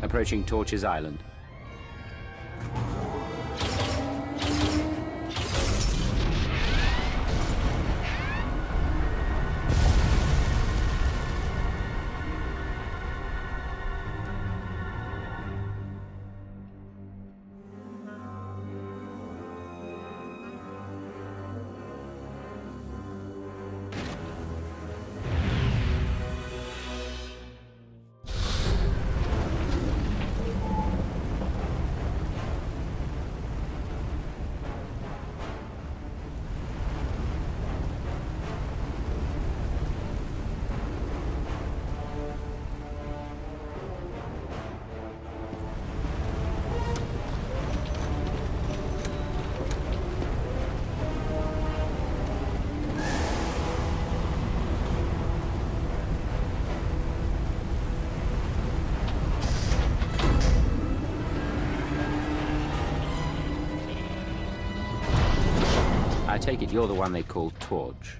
Approaching Torches Island. I take it you're the one they call Torch.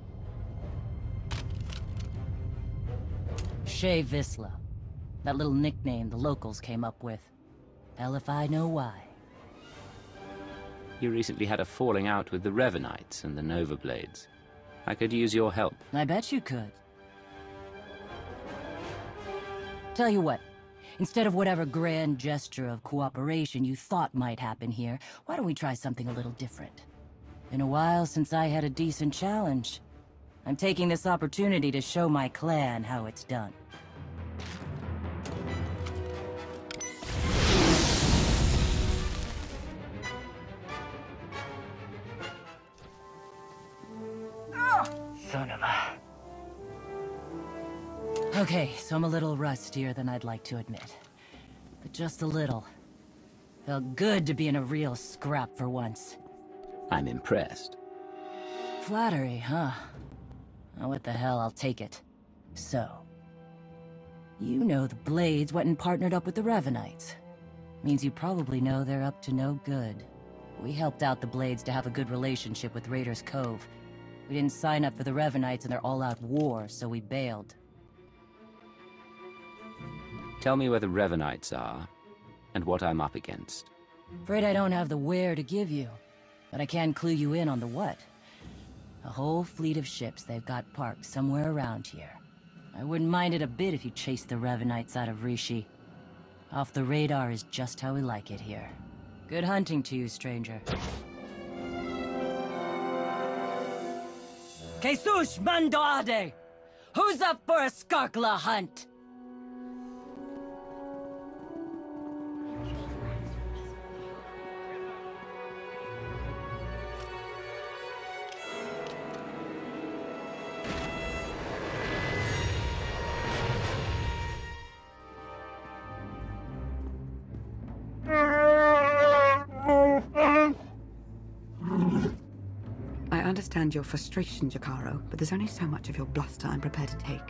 Shay Visla. That little nickname the locals came up with. Hell if I know why. You recently had a falling out with the Revenites and the Nova Blades. I could use your help. I bet you could. Tell you what, instead of whatever grand gesture of cooperation you thought might happen here, why don't we try something a little different? Been a while since I had a decent challenge. I'm taking this opportunity to show my clan how it's done. Son of a... Okay, so I'm a little rustier than I'd like to admit. But just a little. Felt good to be in a real scrap for once. I'm impressed. Flattery, huh? Oh, what the hell, I'll take it. So... You know the Blades went and partnered up with the Revenites. Means you probably know they're up to no good. We helped out the Blades to have a good relationship with Raiders Cove. We didn't sign up for the Revenites in their all-out war, so we bailed. Tell me where the Revenites are, and what I'm up against. Afraid I don't have the where to give you, but I can clue you in on the what. A whole fleet of ships they've got parked somewhere around here. I wouldn't mind it a bit if you chased the Revenites out of Rishi. Off the radar is just how we like it here. Good hunting to you, stranger. Jesus Mandade! Who's up for a Skarkla hunt? I understand your frustration, Jakaro, but there's only so much of your bluster I'm prepared to take.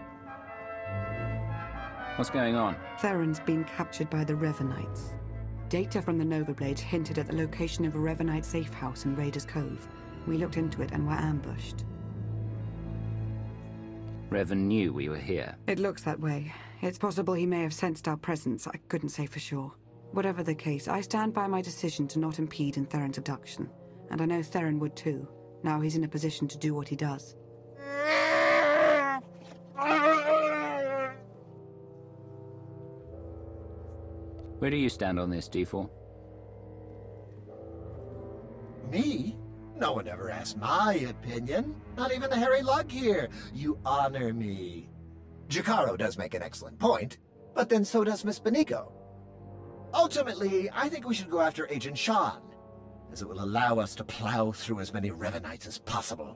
What's going on? Theron's been captured by the Revenites. Data from the Nova Blades hinted at the location of a Revenite safe house in Raiders Cove. We looked into it and were ambushed. Revan knew we were here. It looks that way. It's possible he may have sensed our presence. I couldn't say for sure. Whatever the case, I stand by my decision to not impede in Theron's abduction. And I know Theron would too. Now he's in a position to do what he does. Where do you stand on this, D4? Me? No one ever asked my opinion. Not even the hairy lug here. You honor me. Jakaro does make an excellent point, but then so does Miss Beniko. Ultimately, I think we should go after Agent Shan, as it will allow us to plow through as many Revenites as possible.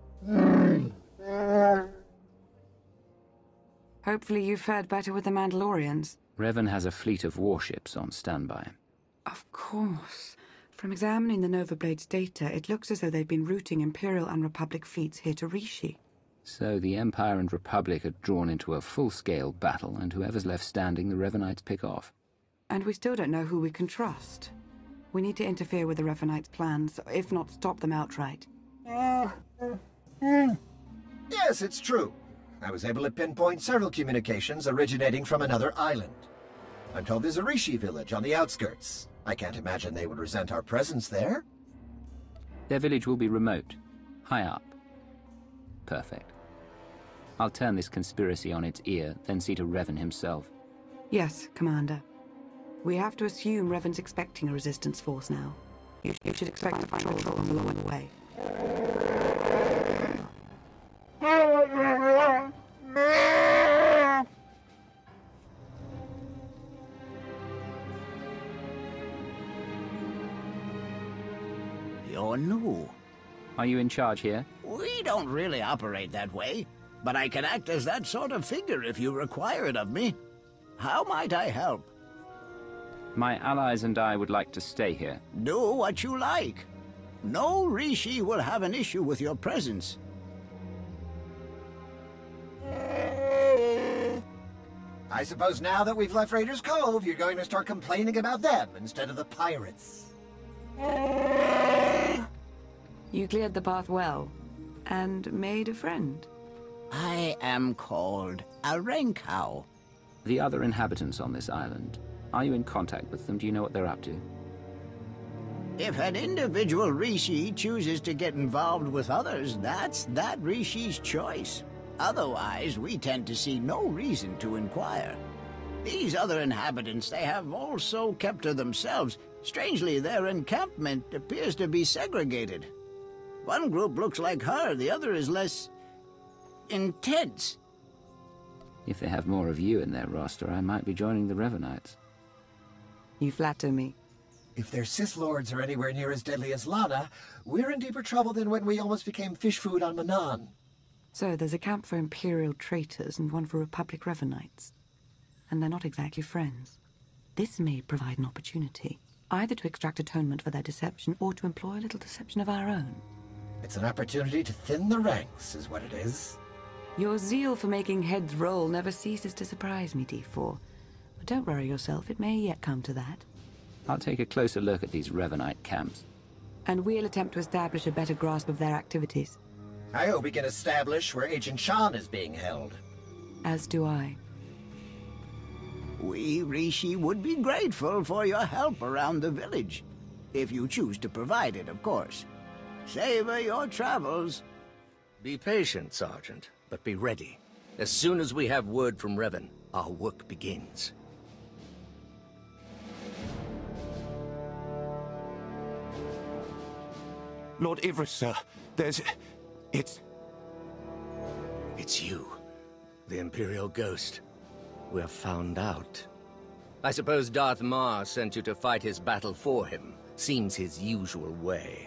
Hopefully you fared better with the Mandalorians. Revan has a fleet of warships on standby. Of course. From examining the Nova Blades data, it looks as though they've been routing Imperial and Republic fleets here to Rishi. So the Empire and Republic are drawn into a full-scale battle, and whoever's left standing, the Revenites pick off. And we still don't know who we can trust. We need to interfere with the Revenites' plans, if not stop them outright. Yes, it's true. I was able to pinpoint several communications originating from another island. I'm told there's a Rishi village on the outskirts. I can't imagine they would resent our presence there. Their village will be remote, high up. Perfect. I'll turn this conspiracy on its ear, then see to Revan himself. Yes, Commander. We have to assume Revan's expecting a resistance force now. You should expect a patrol along the way. You're new. Are you in charge here? We don't really operate that way, but I can act as that sort of figure if you require it of me. How might I help? My allies and I would like to stay here. Do what you like. No Rishi will have an issue with your presence. I suppose now that we've left Raiders Cove, you're going to start complaining about them instead of the pirates. You cleared the path well, and made a friend. I am called a Renkau. The other inhabitants on this island, are you in contact with them? Do you know what they're up to? If an individual Rishi chooses to get involved with others, that's that Rishi's choice. Otherwise, we tend to see no reason to inquire. These other inhabitants, they have also kept to themselves. Strangely, their encampment appears to be segregated. One group looks like her, the other is less intense. If they have more of you in their roster, I might be joining the Revanites. You flatter me. If their Sith Lords are anywhere near as deadly as Lana, we're in deeper trouble than when we almost became fish food on Manan. So there's a camp for Imperial traitors and one for Republic Revanites. And they're not exactly friends. This may provide an opportunity, either to extract atonement for their deception or to employ a little deception of our own. It's an opportunity to thin the ranks, is what it is. Your zeal for making heads roll never ceases to surprise me, D4. But don't worry yourself, it may yet come to that. I'll take a closer look at these Revanite camps. And we'll attempt to establish a better grasp of their activities. I hope we can establish where Agent Shan is being held. As do I. We Rishi would be grateful for your help around the village. If you choose to provide it, of course. Savor your travels. Be patient, Sergeant, but be ready. As soon as we have word from Revan, our work begins. Lord Ivris, sir. It's you, the Imperial Ghost. We're found out. I suppose Darth Marr sent you to fight his battle for him. Seems his usual way.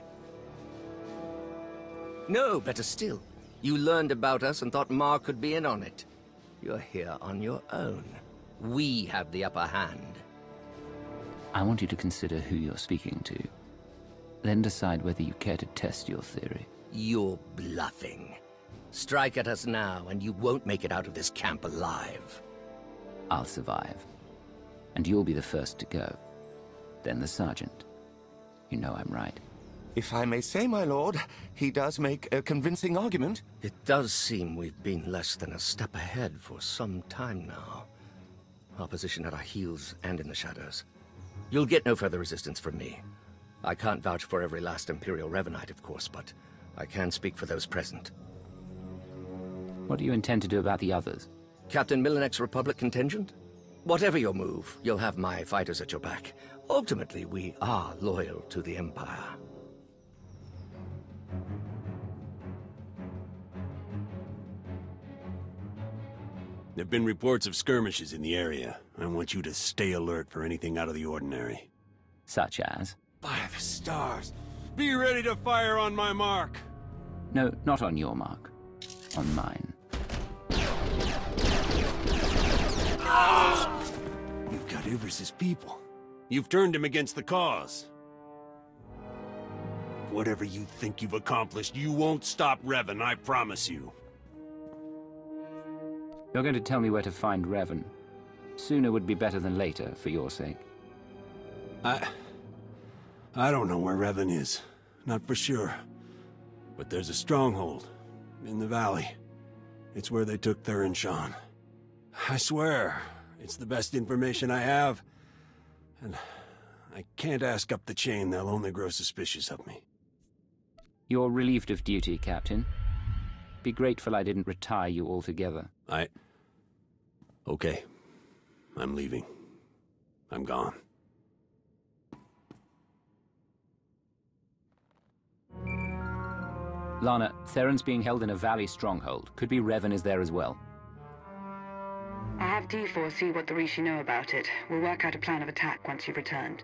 No, better still. You learned about us and thought Marr could be in on it. You're here on your own. We have the upper hand. I want you to consider who you're speaking to. Then decide whether you care to test your theory. You're bluffing. Strike at us now, and you won't make it out of this camp alive. I'll survive. And you'll be the first to go. Then the Sergeant. You know I'm right. If I may say, my lord, he does make a convincing argument. It does seem we've been less than a step ahead for some time now. Opposition at our heels and in the shadows. You'll get no further resistance from me. I can't vouch for every last Imperial Revanite, of course, but I can speak for those present. What do you intend to do about the others? Captain Millenek's Republic contingent? Whatever your move, you'll have my fighters at your back. Ultimately, we are loyal to the Empire. There've been reports of skirmishes in the area. I want you to stay alert for anything out of the ordinary. Such as? By the stars! Be ready to fire on my mark! No, not on your mark. On mine. You've got Ivris's people. You've turned him against the cause. Whatever you think you've accomplished, you won't stop Revan, I promise you. You're going to tell me where to find Revan. Sooner would be better than later, for your sake. I don't know where Revan is. Not for sure. But there's a stronghold. In the valley. It's where they took Theron Shan. I swear, It's the best information I have. And I can't ask up the chain. They'll only grow suspicious of me. You're relieved of duty, Captain. Be grateful I didn't retire you altogether. Okay. I'm leaving. I'm gone. Lana, Theron's being held in a valley stronghold. Could be Revan is there as well. I'll have D4 see what the Rishi know about it. We'll work out a plan of attack once you've returned.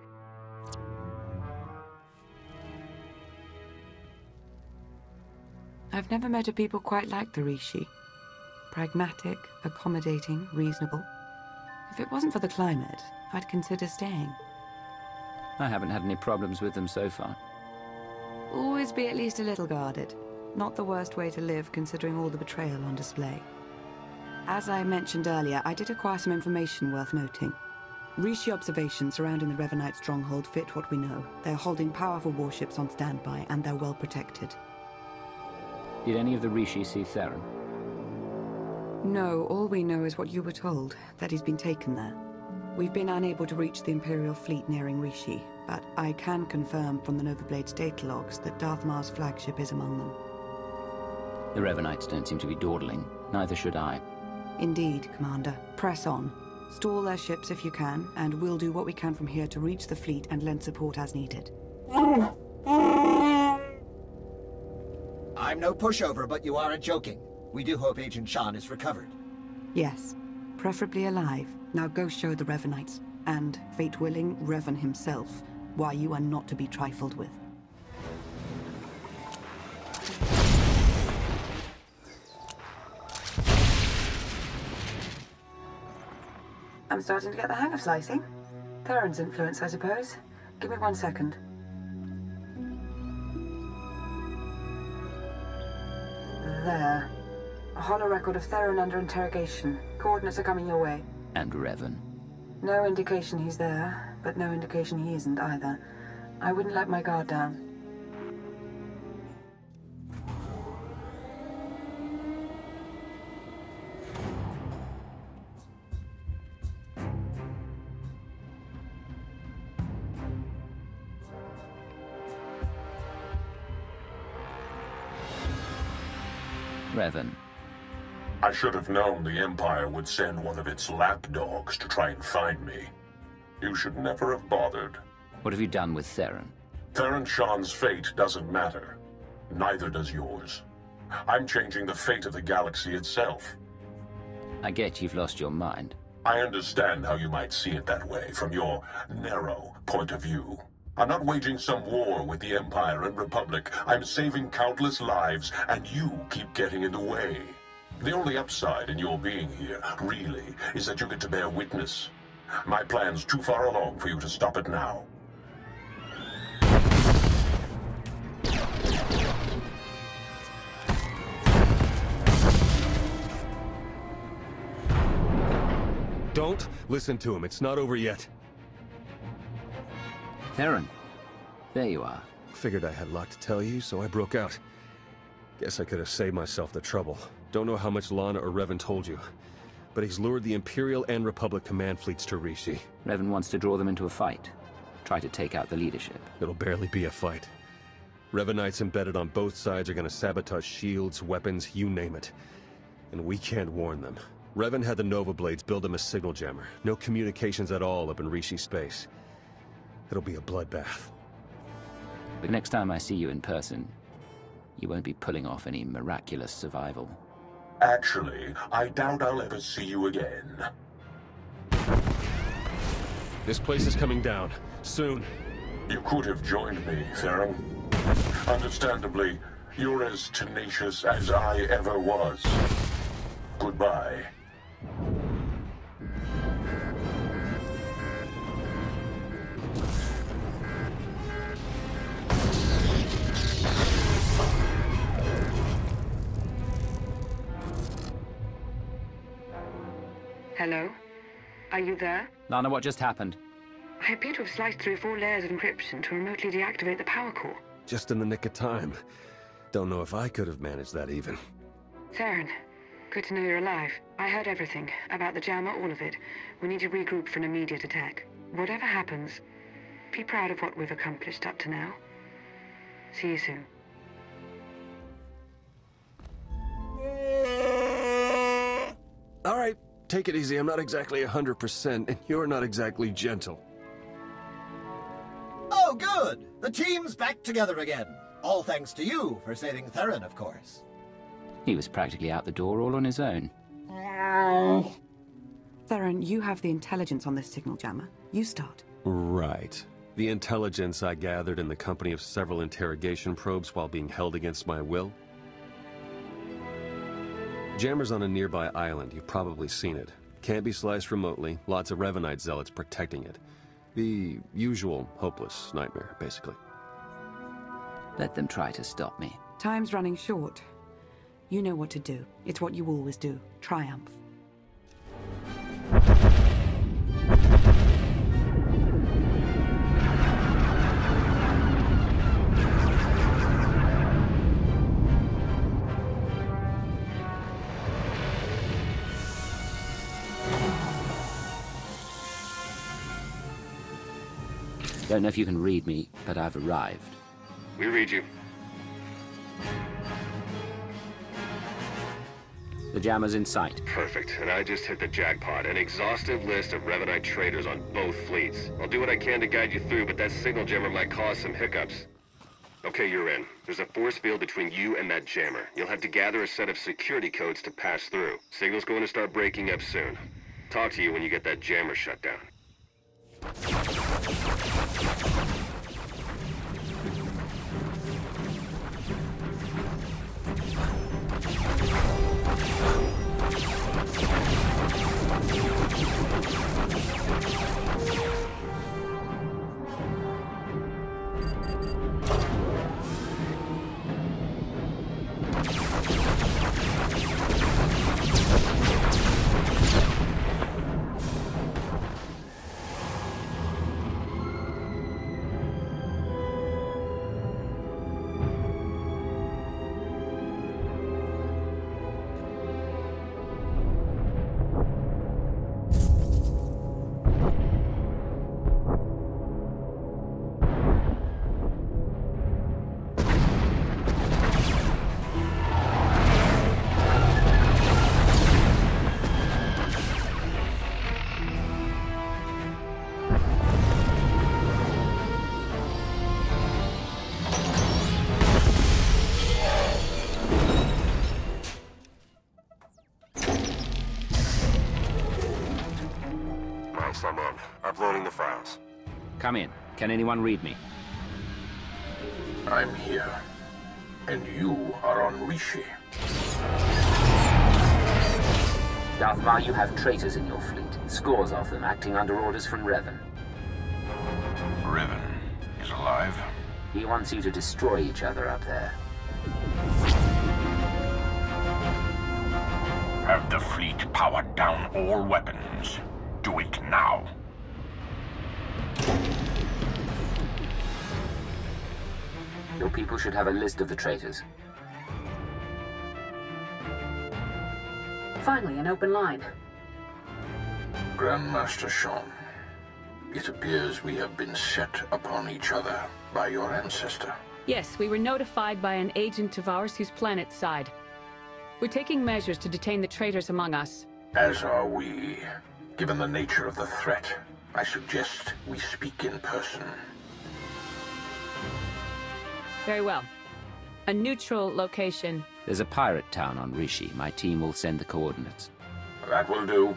I've never met a people quite like the Rishi. Pragmatic, accommodating, reasonable. If it wasn't for the climate, I'd consider staying. I haven't had any problems with them so far. Always be at least a little guarded. Not the worst way to live, considering all the betrayal on display. As I mentioned earlier, I did acquire some information worth noting. Rishi observations surrounding the Revanite stronghold fit what we know. They're holding powerful warships on standby, and they're well protected. Did any of the Rishi see Theron? No, all we know is what you were told, that he's been taken there. We've been unable to reach the Imperial fleet nearing Rishi, but I can confirm from the Novablade's data logs that Darth Marr's flagship is among them. The Revanites don't seem to be dawdling. Neither should I. Indeed, Commander. Press on. Stall their ships if you can, and we'll do what we can from here to reach the fleet and lend support as needed. I'm no pushover, but you aren't joking. We do hope Agent Shan is recovered. Yes. Preferably alive. Now go show the Revanites, and, fate willing, Revan himself, why you are not to be trifled with. I'm starting to get the hang of slicing. Theron's influence, I suppose. Give me 1 second. There. A hollow record of Theron under interrogation. Coordinates are coming your way. And Revan. No indication he's there, but no indication he isn't either. I wouldn't let my guard down. Revan. I should have known the Empire would send one of its lapdogs to try and find me. You should never have bothered. What have you done with Theron? Theron Shan's fate doesn't matter. Neither does yours. I'm changing the fate of the galaxy itself. I get you've lost your mind. I understand how you might see it that way, from your narrow point of view. I'm not waging some war with the Empire and Republic. I'm saving countless lives, and you keep getting in the way. The only upside in your being here, really, is that you get to bear witness. My plan's too far along for you to stop it now. Don't listen to him. It's not over yet. Theron. There you are. Figured I had a lot to tell you, so I broke out. Guess I could have saved myself the trouble. Don't know how much Lana or Revan told you, but he's lured the Imperial and Republic command fleets to Rishi. Revan wants to draw them into a fight. Try to take out the leadership. It'll barely be a fight. Revanites embedded on both sides are gonna sabotage shields, weapons, you name it. And we can't warn them. Revan had the Nova Blades build him a signal jammer. No communications at all up in Rishi space. It'll be a bloodbath. But next time I see you in person, you won't be pulling off any miraculous survival. Actually, I doubt I'll ever see you again. This place is coming down. Soon. You could have joined me, Theron. Understandably, you're as tenacious as I ever was. Goodbye. Hello? Are you there? Lana, what just happened? I appear to have sliced through 4 layers of encryption to remotely deactivate the power core. Just in the nick of time. Don't know if I could have managed that even. Theron, Good to know you're alive. I heard everything. About the jammer, all of it. We need to regroup for an immediate attack. Whatever happens, be proud of what we've accomplished up to now. See you soon. All right, take it easy. I'm not exactly 100%, and you're not exactly gentle. Oh, good! The team's back together again. All thanks to you for saving Theron, of course. He was practically out the door all on his own. Theron, you have the intelligence on this signal jammer. You start. Right. The intelligence I gathered in the company of several interrogation probes while being held against my will. Jammer's on a nearby island. You've probably seen it. Can't be sliced remotely. Lots of Revanite zealots protecting it. The usual hopeless nightmare, basically. Let them try to stop me. Time's running short. You know what to do. It's what you always do. Triumph. Don't know if you can read me, but I've arrived. We read you. The jammer's in sight. Perfect. And I just hit the jackpot. An exhaustive list of Revanite traders on both fleets. I'll do what I can to guide you through, but that signal jammer might cause some hiccups. Okay, you're in. There's a force field between you and that jammer. You'll have to gather a set of security codes to pass through. Signal's going to start breaking up soon. Talk to you when you get that jammer shut down. I'm on. Uploading the files. Come in. Can anyone read me? I'm here. And you are on Rishi. Darth Maul, you have traitors in your fleet. Scores of them acting under orders from Revan. Revan is alive? He wants you to destroy each other up there. Have the fleet power down all weapons. Do it now. Your people should have a list of the traitors. Finally, an open line. Grandmaster Sean, it appears we have been set upon each other by your ancestor. Yes, we were notified by an agent of ours whose planet's side. We're taking measures to detain the traitors among us. As are we. Given the nature of the threat, I suggest we speak in person. Very well. A neutral location. There's a pirate town on Rishi. My team will send the coordinates. That will do.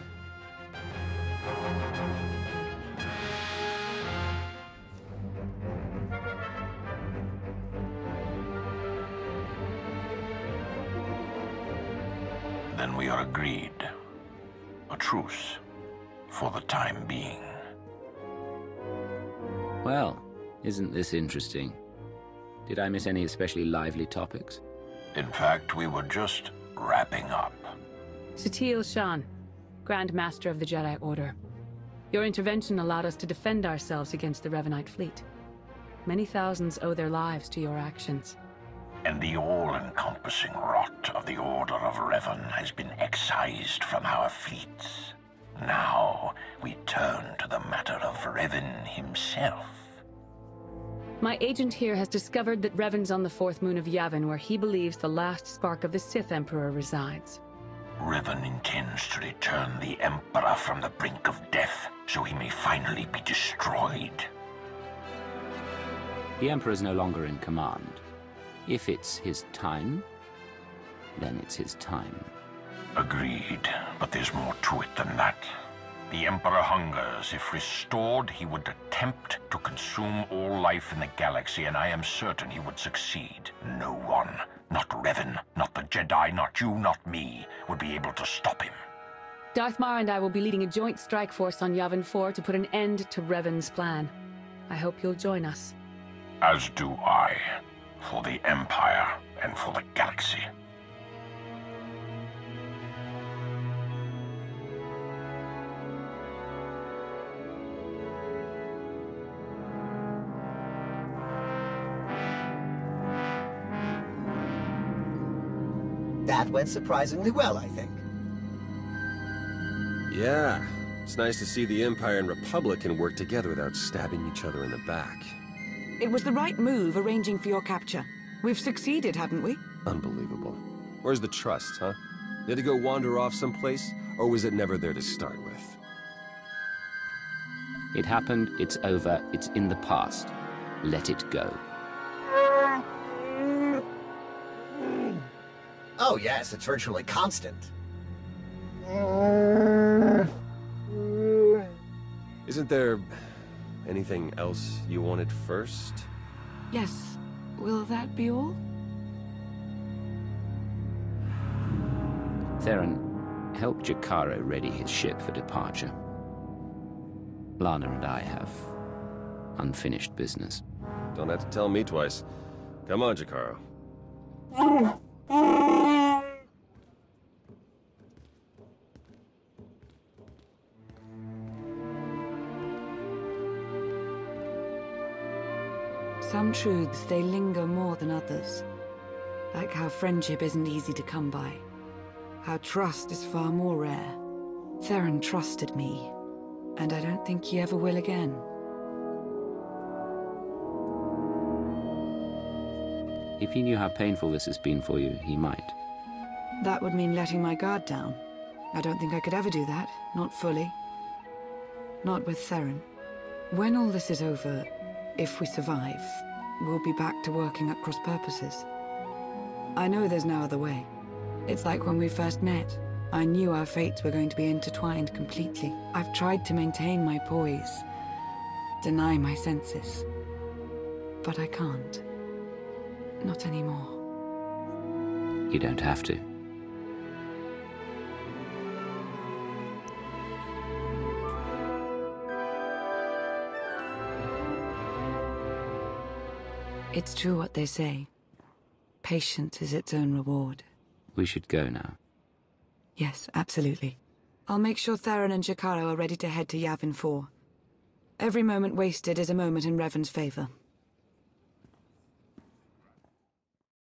Then we are agreed. A truce. For the time being. Well, isn't this interesting? Did I miss any especially lively topics? In fact, we were just wrapping up. Satele Shan, Grand Master of the Jedi Order. Your intervention allowed us to defend ourselves against the Revanite fleet. Many thousands owe their lives to your actions. and the all-encompassing rot of the Order of Revan has been excised from our fleets. Now, we turn to the matter of Revan himself. My agent here has discovered that Revan's on the fourth moon of Yavin, where he believes the last spark of the Sith Emperor resides. Revan intends to return the Emperor from the brink of death, so he may finally be destroyed. The Emperor's no longer in command. If it's his time, then it's his time. Agreed, but there's more to it than that. The Emperor hungers. If restored, he would attempt to consume all life in the galaxy, and I am certain he would succeed. No one, not Revan, not the Jedi, not you, not me, would be able to stop him. Darth Marr and I will be leading a joint strike force on Yavin 4 to put an end to Revan's plan. I hope you'll join us. As do I. For the Empire and for the galaxy. That went surprisingly well, I think. Yeah, it's nice to see the Empire and Republic can work together without stabbing each other in the back. It was the right move arranging for your capture. We've succeeded, haven't we? Unbelievable. Where's the trust, huh? You had to go wander off someplace, or was it never there to start with? It happened, it's over, it's in the past. Let it go. Oh yes, it's virtually constant. Isn't there anything else you wanted first? Yes. Will that be all? Theron, help Jakaro ready his ship for departure. Lana and I have unfinished business. Don't have to tell me twice. Come on, Jakaro. Some truths, they linger more than others. Like how friendship isn't easy to come by. How trust is far more rare. Theron trusted me, and I don't think he ever will again. If he knew how painful this has been for you, he might. That would mean letting my guard down. I don't think I could ever do that, not fully. Not with Theron. When all this is over, if we survive, we'll be back to working at cross purposes. I know there's no other way. It's like when we first met. I knew our fates were going to be intertwined completely. I've tried to maintain my poise, deny my senses. But I can't. Not anymore. You don't have to. It's true what they say. Patience is its own reward. We should go now. Yes, absolutely. I'll make sure Theron and Jakaro are ready to head to Yavin 4. Every moment wasted is a moment in Revan's favor.